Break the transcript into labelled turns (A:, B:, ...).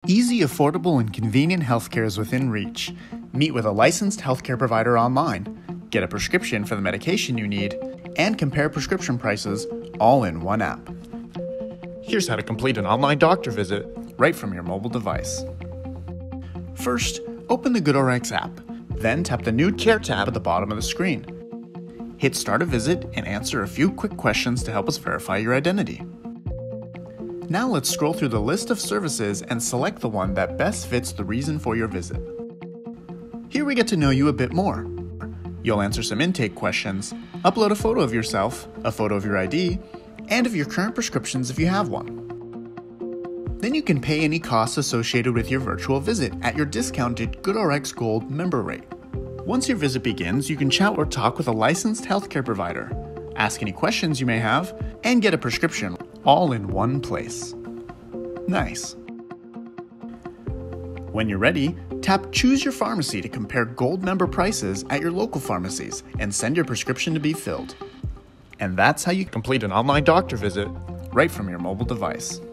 A: Easy, affordable, and convenient healthcare is within reach. Meet with a licensed healthcare provider online, get a prescription for the medication you need, and compare prescription prices all in one app.
B: Here's how to complete an online doctor visit
A: right from your mobile device. First, open the GoodRx app, then tap the New Care tab at the bottom of the screen. Hit Start a Visit and answer a few quick questions to help us verify your identity. Now let's scroll through the list of services and select the one that best fits the reason for your visit. Here we get to know you a bit more. You'll answer some intake questions, upload a photo of yourself, a photo of your ID, and of your current prescriptions if you have one. Then you can pay any costs associated with your virtual visit at your discounted GoodRx Gold member rate. Once your visit begins, you can chat or talk with a licensed healthcare provider, ask any questions you may have, and get a prescription all in one place. Nice. When you're ready, tap Choose Your Pharmacy to compare Gold member prices at your local pharmacies and send your prescription to be filled. And that's how you
B: complete an online doctor visit
A: right from your mobile device.